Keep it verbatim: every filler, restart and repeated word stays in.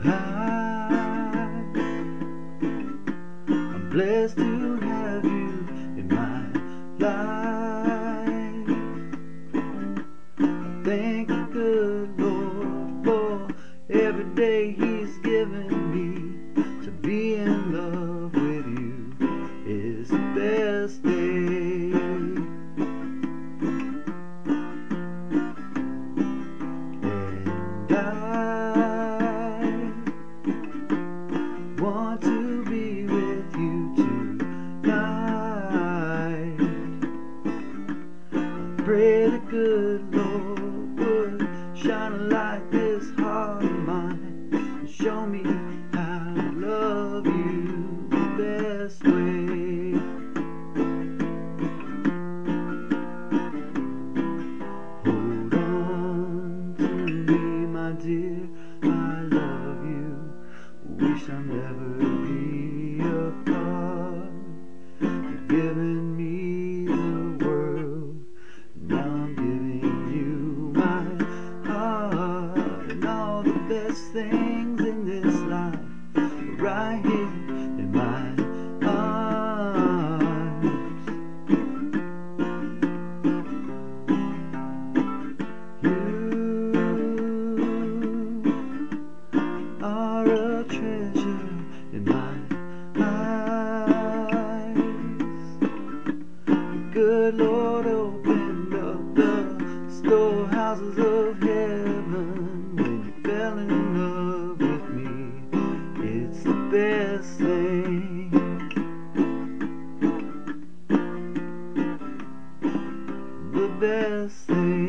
I'm blessed to have you in my life. I thank the good Lord for every day He's given me. To be in love with you is the best day. And I want to be with you tonight. I pray the good Lord would shine a light this heart of mine and show me how to love you the best way. Hold on to me, my dear, I love you. Wish I'll never be apart. You've given me the world, now I'm giving you my heart. And all the best things in this life are right here in my arms. You are a treasure in my eyes. The good Lord opened up the storehouses of heaven when you fell in love with me. It's the best thing, the best thing.